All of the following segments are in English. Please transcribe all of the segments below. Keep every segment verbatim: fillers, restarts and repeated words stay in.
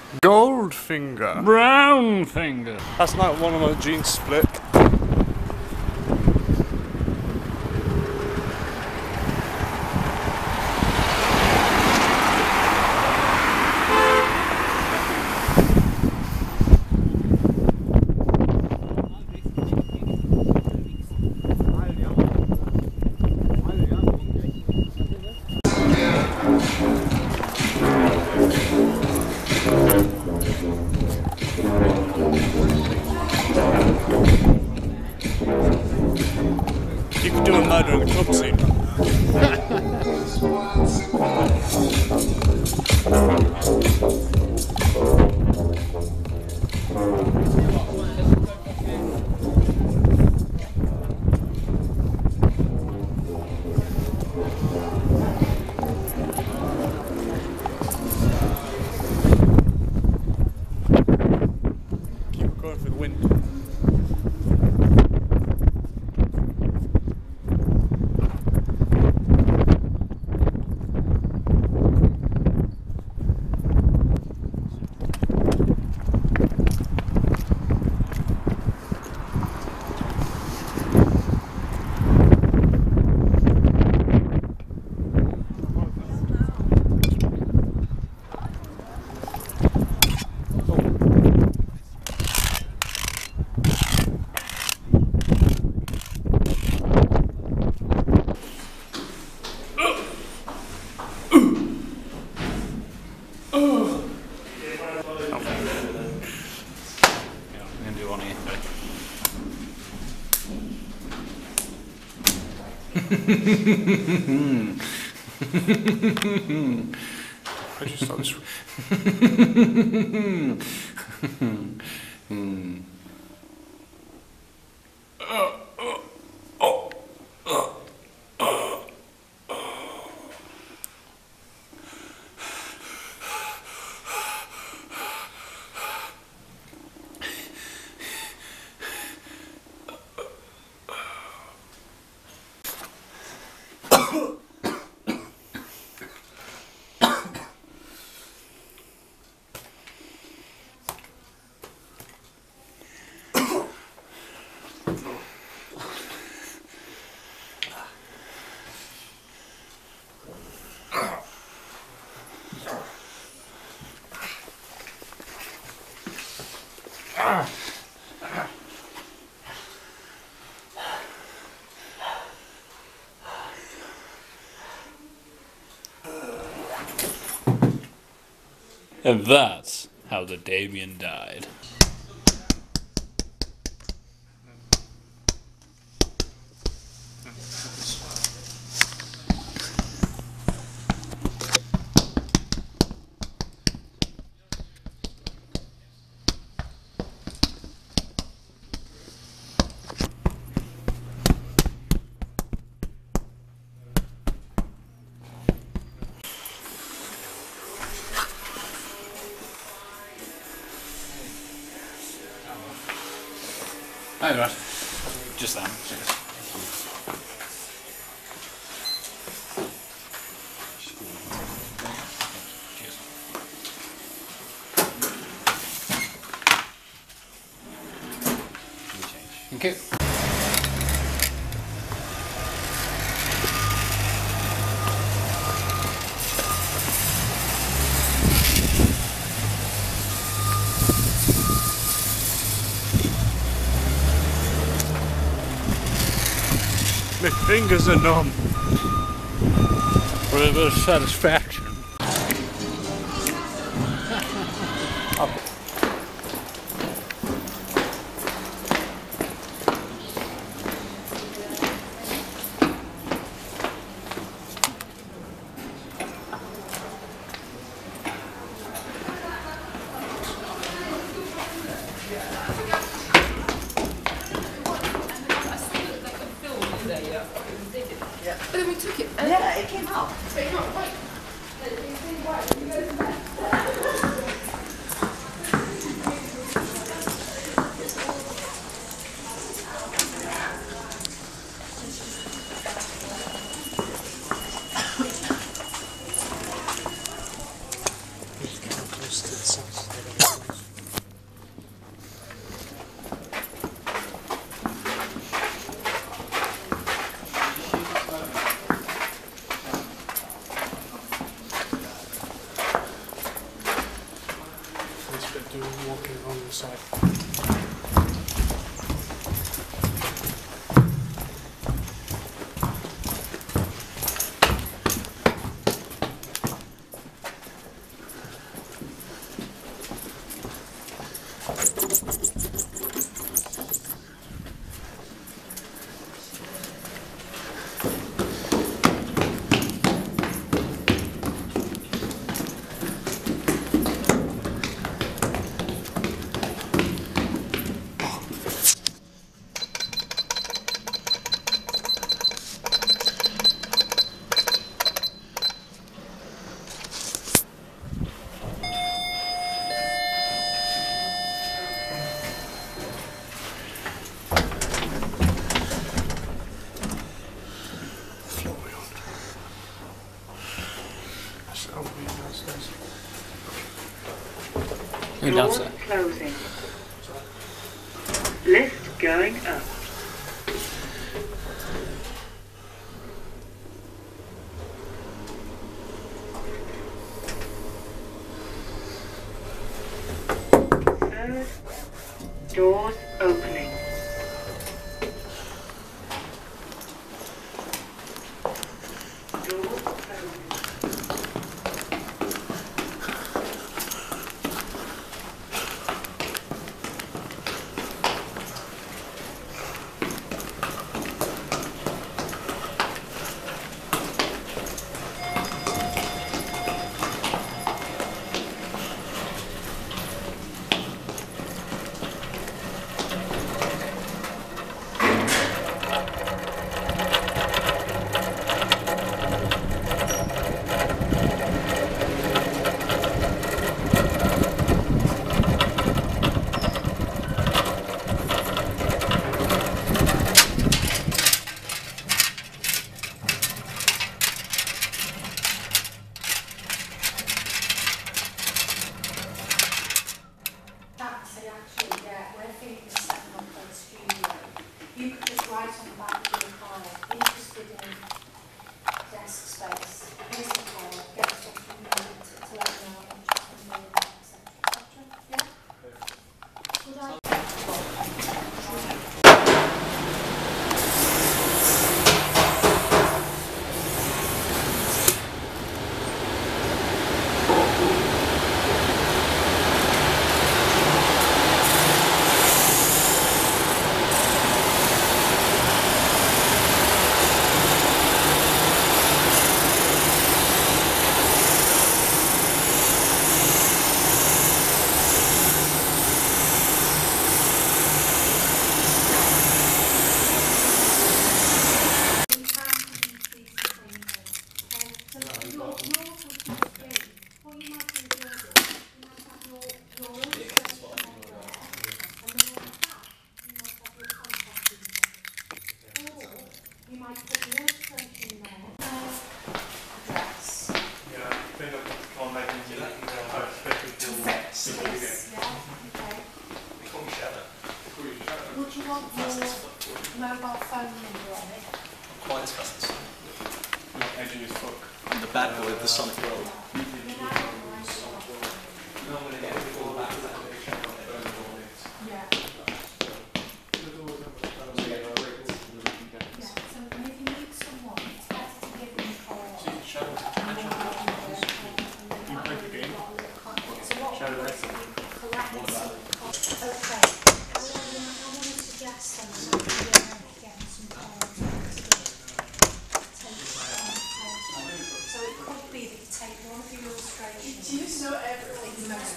Goldfinger. Brownfinger. That's like one of my jeans split. You could do a murder in the club scene. Keep going for the wind. I just thought this. And that's how the Damien died. Hi, Brad. Just that. Cheers. Thank you. My fingers are numb. For a bit of satisfaction. But then we took it. And yeah, it came out. But it's not white. Just get close to the sunset. this bit doing walking along the side. Doors closing. Lift going up. Third. Doors opening. Doors closing. You could just write on the back of your card, interested in desk space, here's the card, get stuff from me to, to let me know what I'm interested in, et cetera, et cetera. Yeah? Would I? Would you want your mobile phone number on it? Quite as fast as Not edgy as fuck. the bad boy of the Sonic world. Yeah. Yeah, so if you meet someone, it's better to give them a call. You play the game? So what Shadow we Legends. collect. Okay. I want to suggest something. Get some calls to take So it could be that you take one of your illustrations. Do you just know everything the most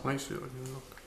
Makes it look like a lock.